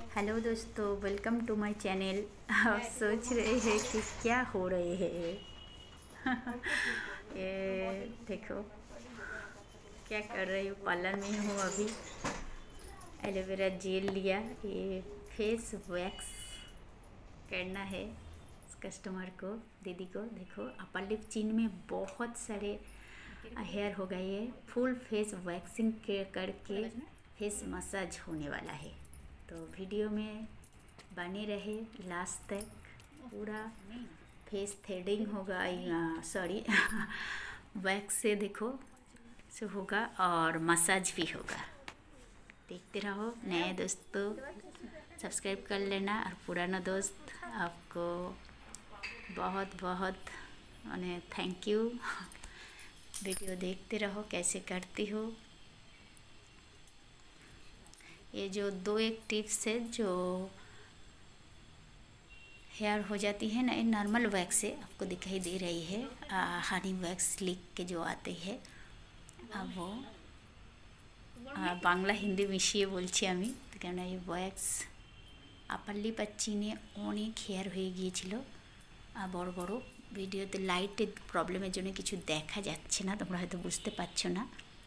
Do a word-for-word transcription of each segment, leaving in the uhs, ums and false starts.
Hello दोस्तों, welcome to my channel. आप सोच रहे हैं कि क्या हो रहे हैं। ये देखो क्या कर रही हूँ, पार्लर में हूँ अभी। एलोवेरा जेल लिया, ये फेस वैक्स करना है कस्टमर को, दीदी को। देखो अपर लिप चिन में बहुत सारे हेयर हो गए है। फुल फेस वैक्सिंग के करके फेस मसाज होने वाला है, तो वीडियो में बने रहे लास्ट तक। पूरा फेस थ्रेडिंग होगा, सॉरी वैक्स से देखो से होगा और मसाज भी होगा। देखते रहो। नए दोस्तों सब्सक्राइब कर लेना, और पुराना दोस्त आपको बहुत बहुत माने थैंक यू। वीडियो देखते रहो कैसे करती हो। ये जो दो एक टिप्स है जो हेयर हो जाती है ना, ये नॉर्मल वैक्स से आपको दिखाई दे रही है। हनी वैक्स लिख के जो आते हैं, अब वो बांग्ला हिंदी मिशिए बोलছি আমি, কেন এই ওয়্যাক্স আপার লিপ আর চিনে অনেক হেয়ার হয়ে গিয়েছিল। বড় বড় ভিডিওতে লাইটের প্রবলেমের জন্য কিছু দেখা যাচ্ছে না, তোমরা হয়তো বুঝতে পারছো না।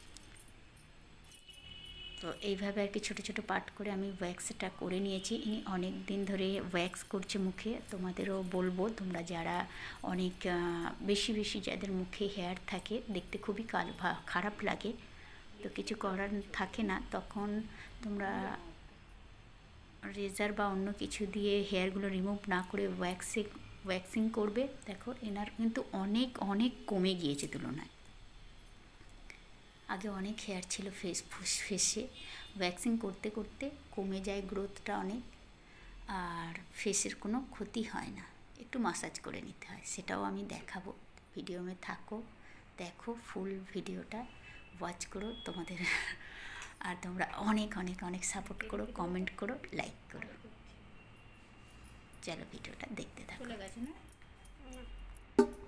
তো এইভাবে আর কি ছোটো ছোটো পার্ট করে আমি ওয়্যাক্সটা করে নিয়েছি। ইনি অনেক দিন ধরে ওয়্যাক্স করছে মুখে। তোমাদেরও বলবো, তোমরা যারা অনেক বেশি বেশি যাদের মুখে হেয়ার থাকে, দেখতে খুবই কাল খারাপ লাগে, তো কিছু করার থাকে না, তখন তোমরা রেজার বা অন্য কিছু দিয়ে হেয়ারগুলো রিমুভ না করে ওয়্যাক্সে ওয়্যাক্সিং করবে। দেখো এনার কিন্তু অনেক অনেক কমে গিয়েছে তুলনায়। আগে অনেক হেয়ার ছিল ফেস ফেসে, ওয়্যাক্সিং করতে করতে কমে যায় গ্রোথটা অনেক, আর ফেসের কোনো ক্ষতি হয় না। একটু মাসাজ করে নিতে হয়, সেটাও আমি দেখাবো। ভিডিও মে থাকো, দেখো ফুল ভিডিওটা ওয়াচ করো তোমাদের। আর তোমরা অনেক অনেক অনেক সাপোর্ট করো, কমেন্ট করো, লাইক করো। চলো ভিডিওটা দেখতে থাকো।